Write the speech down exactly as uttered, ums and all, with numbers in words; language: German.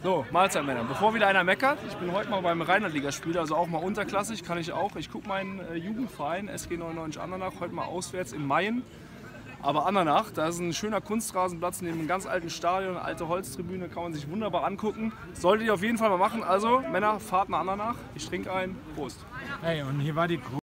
So, Mahlzeit Männer. Bevor wieder einer meckert, ich bin heute mal beim Rheinland-Ligaspiel, also auch mal unterklassig, kann ich auch. Ich gucke meinen äh, Jugendverein S G neunundneunzig Andernach heute mal auswärts in Mayen. Aber Andernach, da ist ein schöner Kunstrasenplatz neben einem ganz alten Stadion, eine alte Holztribüne, kann man sich wunderbar angucken. Solltet ihr auf jeden Fall mal machen. Also Männer, fahrt nach Andernach. Ich trinke ein. Prost. Hey, und hier war die